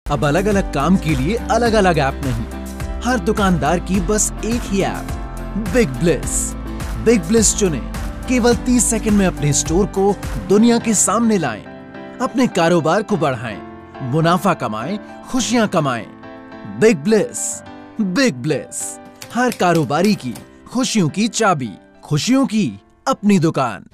अब अलग अलग काम के लिए अलग अलग ऐप नहीं, हर दुकानदार की बस एक ही app, Big Bliss. Big Bliss चुनें, केवल 30 सेकंड में अपने स्टोर को दुनिया के सामने लाएं, अपने कारोबार को बढ़ाएं, मुनाफा कमाएं, खुशियां कमाएं। Big Bliss. बिग ब्लिस, हर कारोबारी की खुशियों की चाबी, खुशियों की अपनी दुकान।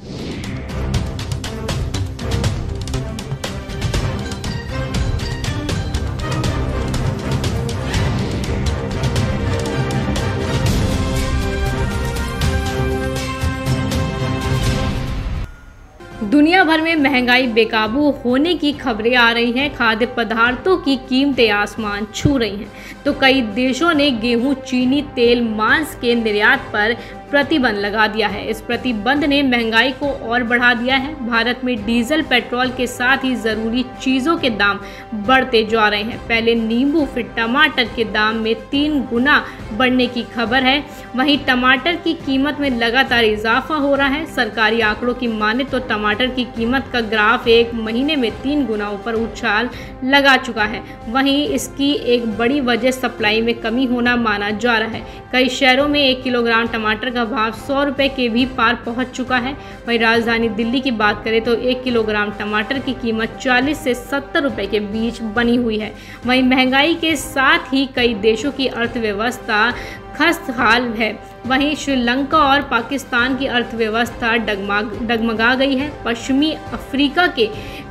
दुनिया भर में महंगाई बेकाबू होने की खबरें आ रही हैं। खाद्य पदार्थों की कीमतें आसमान छू रही हैं, तो कई देशों ने गेहूं, चीनी, तेल, मांस के निर्यात पर प्रतिबंध लगा दिया है। इस प्रतिबंध ने महंगाई को और बढ़ा दिया है। भारत में डीजल, पेट्रोल के साथ ही ज़रूरी चीज़ों के दाम बढ़ते जा रहे हैं। पहले नींबू, फिर टमाटर के दाम में 3 गुना बढ़ने की खबर है। वहीं टमाटर की कीमत में लगातार इजाफा हो रहा है। सरकारी आंकड़ों की माने तो टमाटर की कीमत का ग्राफ एक महीने में 3 गुना ऊपर उछाल लगा चुका है। वहीं इसकी एक बड़ी वजह सप्लाई में कमी होना माना जा रहा है। कई शहरों में 1 किलोग्राम टमाटर का भाव 100 रुपये के भी पार पहुंच चुका है। वहीं राजधानी दिल्ली की बात करें तो 1 किलोग्राम टमाटर की कीमत 40 से 70 रुपये के बीच बनी हुई है। वहीं महंगाई के साथ ही कई देशों की अर्थव्यवस्था खस्ताहाल है। वहीं श्रीलंका और पाकिस्तान की अर्थव्यवस्था डगमगा गई है। पश्चिमी अफ्रीका के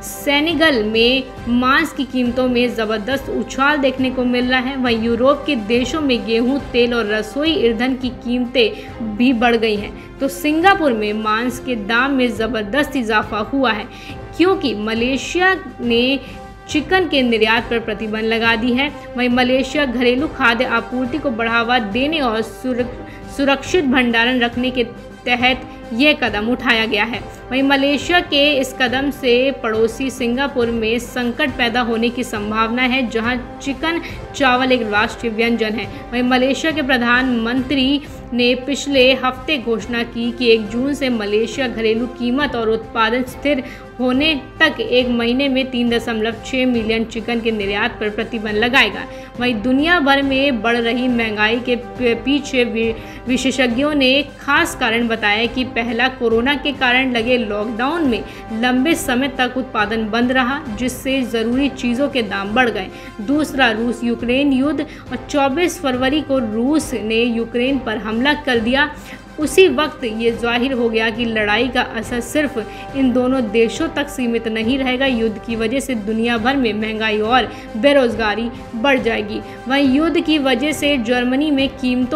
सेनेगल में मांस की कीमतों में ज़बरदस्त उछाल देखने को मिल रहा है। वहीं यूरोप के देशों में गेहूं, तेल और रसोई ईंधन की कीमतें भी बढ़ गई हैं। तो सिंगापुर में मांस के दाम में ज़बरदस्त इजाफा हुआ है, क्योंकि मलेशिया ने चिकन के निर्यात पर प्रतिबंध लगा दी है। वहीं मलेशिया घरेलू खाद्य आपूर्ति को बढ़ावा देने और सुरक्षित भंडारण रखने के तहत यह कदम उठाया गया है। वहीं मलेशिया के इस कदम से पड़ोसी सिंगापुर में संकट पैदा होने की संभावना है, जहां चिकन चावल एक राष्ट्रीय व्यंजन है। वहीं मलेशिया के प्रधानमंत्री ने पिछले हफ्ते घोषणा की कि 1 जून से मलेशिया घरेलू कीमत और उत्पादन स्थिर होने तक 1 महीने में 3.6 मिलियन चिकन के निर्यात पर प्रतिबंध लगाएगा। वहीं दुनिया भर में बढ़ रही महंगाई के पीछे विशेषज्ञों ने खास कारण बताया कि पहला, कोरोना के कारण लगे लॉकडाउन में लंबे समय तक उत्पादन बंद रहा, जिससे ज़रूरी चीज़ों के दाम बढ़ गए। दूसरा, रूस यूक्रेन युद्ध, और 24 फरवरी को रूस ने यूक्रेन पर हमला कर दिया। उसी वक्त ये जाहिर हो गया कि लड़ाई का असर सिर्फ इन दोनों देशों तक सीमित नहीं रहेगा। युद्ध की वजह से दुनिया भर में महंगाई और बेरोजगारी बढ़ जाएगी। वहीं युद्ध की वजह से जर्मनी में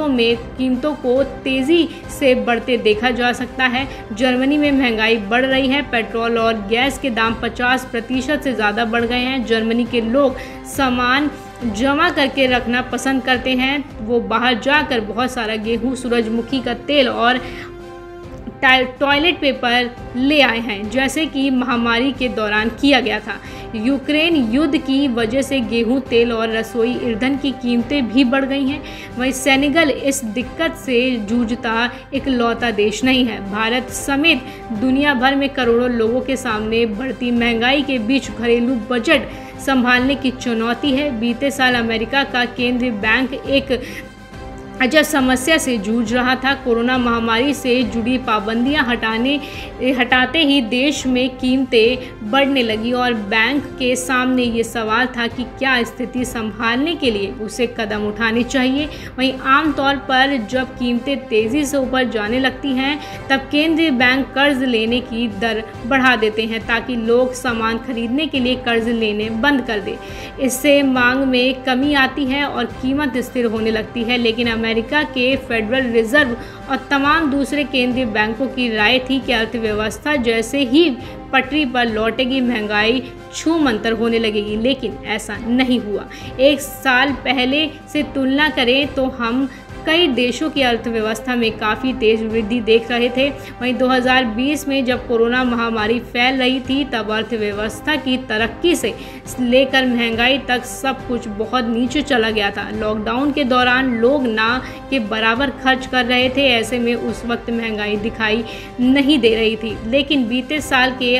कीमतों को तेज़ी से बढ़ते देखा जा सकता है। जर्मनी में महंगाई बढ़ रही है। पेट्रोल और गैस के दाम 50% से ज़्यादा बढ़ गए हैं। जर्मनी के लोग सामान जमा करके रखना पसंद करते हैं। वो बाहर जाकर बहुत सारा गेहूं, सूरजमुखी का तेल और टॉयलेट पेपर ले आए हैं, जैसे कि महामारी के दौरान किया गया था। यूक्रेन युद्ध की वजह से गेहूं, तेल और रसोई ईंधन की कीमतें भी बढ़ गई हैं। वहीं सेनेगल इस दिक्कत से जूझता इकलौता देश नहीं है। भारत समेत दुनिया भर में करोड़ों लोगों के सामने बढ़ती महंगाई के बीच घरेलू बजट संभालने की चुनौती है। बीते साल अमेरिका का केंद्रीय बैंक एक अजब समस्या से जूझ रहा था। कोरोना महामारी से जुड़ी पाबंदियां हटाते ही देश में कीमतें बढ़ने लगी और बैंक के सामने ये सवाल था कि क्या स्थिति संभालने के लिए उसे कदम उठाने चाहिए। वहीं आमतौर पर जब कीमतें तेज़ी से ऊपर जाने लगती हैं, तब केंद्रीय बैंक कर्ज लेने की दर बढ़ा देते हैं, ताकि लोग सामान खरीदने के लिए कर्ज लेने बंद कर दें। इससे मांग में कमी आती है और कीमत स्थिर होने लगती है। लेकिन अमेरिका के फेडरल रिजर्व और तमाम दूसरे केंद्रीय बैंकों की राय थी कि अर्थव्यवस्था जैसे ही पटरी पर लौटेगी, महंगाई छूमंतर होने लगेगी। लेकिन ऐसा नहीं हुआ। 1 साल पहले से तुलना करें तो हम कई देशों की अर्थव्यवस्था में काफ़ी तेज वृद्धि देख रहे थे। वहीं 2020 में जब कोरोना महामारी फैल रही थी, तब अर्थव्यवस्था की तरक्की से लेकर महंगाई तक सब कुछ बहुत नीचे चला गया था। लॉकडाउन के दौरान लोग ना के बराबर खर्च कर रहे थे, ऐसे में उस वक्त महंगाई दिखाई नहीं दे रही थी। लेकिन बीते साल के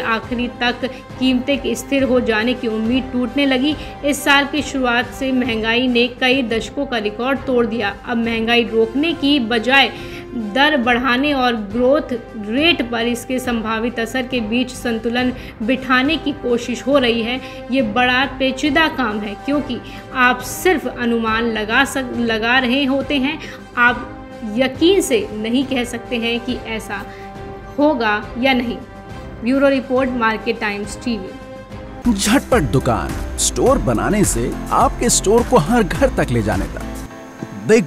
आखिरी तक कीमतें के स्थिर हो जाने की उम्मीद टूटने लगी। इस साल की शुरुआत से महंगाई ने कई दशकों का रिकॉर्ड तोड़ दिया। अब महंगाई रोकने की बजाय दर बढ़ाने और ग्रोथ रेट पर इसके संभावित असर के बीच संतुलन बिठाने की कोशिश हो रही है। ये बड़ा पेचीदा काम है, क्योंकि आप सिर्फ अनुमान लगा रहे होते हैं। आप यकीन से नहीं कह सकते हैं कि ऐसा होगा या नहीं। Bureau report, Market Times TV. झटपट दुकान, स्टोर बनाने से आपके स्टोर को हर घर तक ले जाने तक। बिग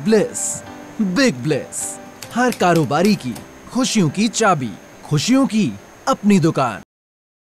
ब्लिस, हर कारोबारी की खुशियों की चाबी, खुशियों की अपनी दुकान।